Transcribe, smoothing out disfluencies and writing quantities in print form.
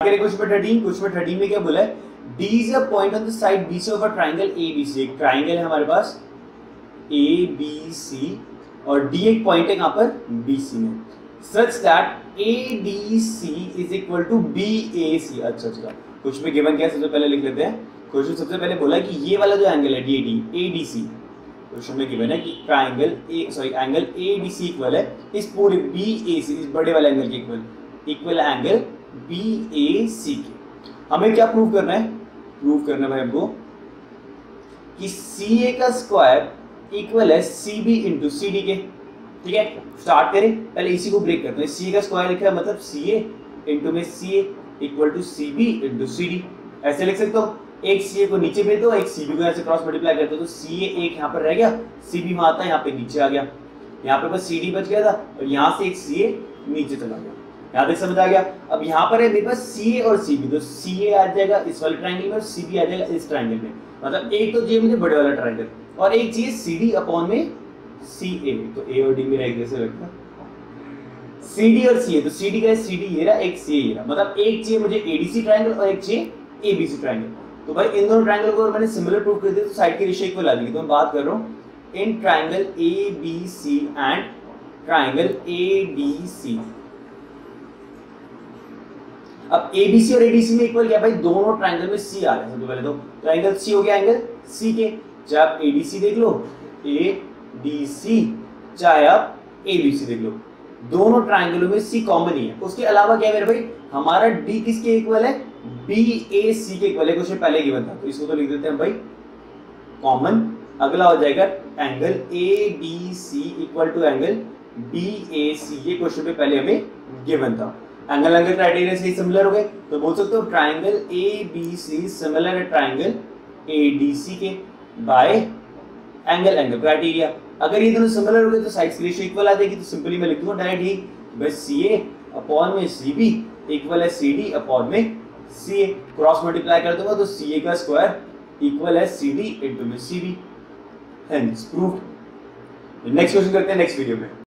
Question 13 में क्या बोला है, D is a point on the side BC of a triangle ABC। एक ट्राइंगल है हमारे पास ABC और D एक पॉइंट है यहाँ पर BC में, such that ADC is equal to BAC। अच्छा, क्वेश्चन में गिवन क्या है सबसे पहले लिख लेते हैं। क्वेश्चन सबसे पहले बोला है कि ये वाला जो एंगल है ADC, क्वेश्चन में गिवन है कि एंगल ADC इक्वल है इस पूरे BAC, इस बड़े वाले एंगल के इक्वल एंगल BAC के। हमें क्या प्रूव करना है? प्रूव करना है भाई हमको कि CA का स्क्वायर इक्वल है CB इंटू CD के। ठीक है, स्टार्ट करें, पहले इसी को ब्रेक करते हैं। CA का स्क्वायर लिखा है मतलब CA इंटू में CA equal to CB into CD। ऐसे लिख सकते हो, एक CA को नीचे भेज दो, एक CB को ऐसे क्रॉस मल्टीप्लाई कर दो, तो CA एक यहाँ पर रह गया, CB वहां था, यहाँ पे नीचे आ गया, यहाँ पे बस CD बच गया था और यहाँ से एक CA नीचे चला गया। यहाँ तक समझ आ गया? अब यहाँ पर है मेरे पास CA और CB, तो CA आ जाएगा इस वाले ट्रायंगल में और CB आ जाएगा इस ट्रायंगल में। मतलब एक तो चाहिए मुझे बड़े वाला ट्रायंगल और एक चाहिए CD अपॉन में CA। तो A और D मेरा एक जैसे लगता है, CD और CA, तो CD का है CD ये रहा, एक CA ये रहा, मतलब एक चाहिए मुझे ADC ट्रायंगल और एक चाहिए ABC ट्रायंगल। तो भाई इन दोनों ट्रायंगल को मैंने सिमिलर प्रूव कर दिया तो साइड की रेशियो इक्वल आ जाएगी। तो मैं बात कर रहा हूँ in triangle ABC and triangle ADC। अब ABC और ADC में इक्वल क्या भाई, दोनों ट्रायंगल में C आ रहा है। सबसे पहले तो ट्रायंगल C हो गया एंगल C के, चाहे आप ADC देख लो, ADC, चाहे आप ABC देख लो, दोनों ट्रायंगलों में C कॉमन ही है। उसके अलावा क्या है मेरे भाई, हमारा D किसके इक्वल है, BAC के इक्वल है। क्वेश्चन पहले गिवन था तो इसको तो लिख देते हैं भाई कॉमन। अगला हो जाएगा angle ADC equal to angle BAC, ये क्वेश्चन पे पहले हमें गिवन था। एंगल क्राइटेरिया से सिमिलर हो गए तो बोल सकते हो ट्रायंगल ABC सिमिलर है ट्रायंगल ADC के बाय एंगल क्राइटेरिया। अगर ये दोनों सिमिलर हो गए तो साइड्स की रेशियो इक्वल आ जाएगी। तो सिंपली मैं लिख दूंगा डायरेक्ट ही बस CA अपॉन में CB इक्वल है CD अपॉन में CA, क्रॉस मल्टीप्लाई कर दूंगा तो CA का स्क्वायर इक्वल है CD इंटू में CB। Hence proved. Next question करते हैं नेक्स्ट वीडियो में।